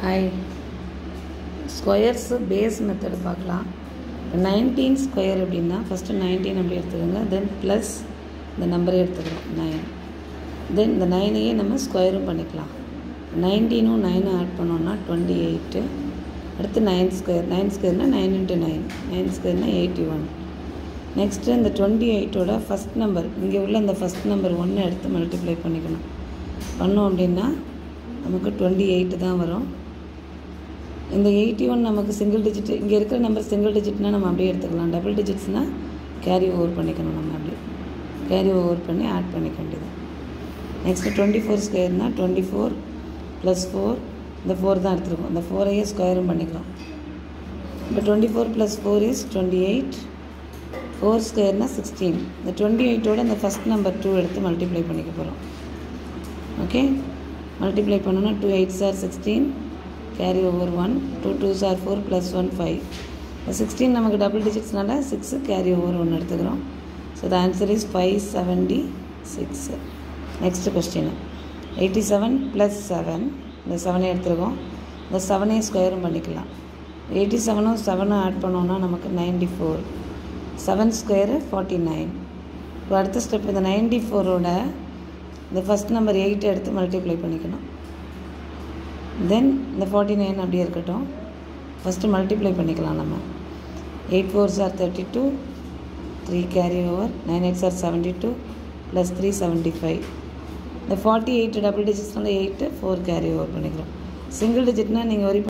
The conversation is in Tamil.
Hi. Squares base method பார்க்கலாம். 19 square அப்படின்னா ஃபஸ்ட்டு 19 அப்படி எடுத்துக்கோங்க. தென் ப்ளஸ் இந்த நம்பரே எடுத்துக்கிறோம் 9. தென் இந்த 9ஐயே நம்ம ஸ்கொயரும் பண்ணிக்கலாம். 19ம் 9 ஆட் பண்ணோன்னா 28. அடுத்து 9 ஸ்கொயர். 9 ஸ்கொயர்னால் 9 × 9. 9 ஸ்கொயர்னால் 81. நெக்ஸ்ட்டு இந்த 28ஓட ஃபஸ்ட் நம்பர் இங்கே உள்ள இந்த ஃபஸ்ட் நம்பர் 1 எடுத்து மல்டிப்ளை பண்ணிக்கணும். பண்ணோம் அப்படின்னா நமக்கு 28 தான் வரும். இந்த 81 நமக்கு சிங்கிள் டிஜிட், இங்கே இருக்கிற நம்பர் சிங்கிள் டிஜிட்னால் நம்ம அப்படியே எடுத்துக்கலாம். டபுள் டிஜிட்ஸ்னால் கேரி ஓவர் பண்ணிக்கணும். நம்ம அப்படி கேரி ஓவர் பண்ணி ஆட் பண்ணிக்க வேண்டியது. நெக்ஸ்ட்டு 24 ஸ்கொயர்னால் 24 + 4, இந்த 4 தான் எடுத்துருக்கோம். இந்த 4ஐயே ஸ்கொயரும் பண்ணிக்கலாம். இப்போ 24 + 4 is 28. 4 ஸ்கொயர்னால் 16. இந்த 28ஓட இந்த ஃபஸ்ட் நம்பர் 2 எடுத்து மல்டிப்ளை பண்ணிக்க போகிறோம். ஓகே, மல்டிப்ளை பண்ணோன்னா 2 8s are 16, carry over 1, 2 2s are 4 + 1 5. இந்த 16 நமக்கு டபுள் டிஜிட்ஸ்னால 6 கேரி ஓவர் 1 எடுத்துக்கிறோம். So the answer is 576. Next question 87 + 7, இந்த 7ஐ எடுத்துருக்கோம். இந்த 7ஐ ஸ்கொயரும் பண்ணிக்கலாம். 87ம் 7ம் ஆட் பண்ணோன்னா நமக்கு 94. 7 ஸ்கொயரு 49. இப்போ அடுத்த ஸ்டெப் இந்த 94ஓட இந்த ஃபஸ்ட் நம்பர் 8 எடுத்து மல்டிப்ளை பண்ணிக்கணும். தென் இந்த 49 அப்படியே இருக்கட்டும். ஃபஸ்ட்டு மல்டிப்ளை பண்ணிக்கலாம். நம்ம 8 4s are 32, 3 carry over, 9 8s are 72, + 3 75. இந்த 48 டபுள் டிஜிட்ஸ்னால 8 4 கேரி ஓவர் பண்ணிக்கிறோம். சிங்கிள் டிஜிட்னால் நீங்கள்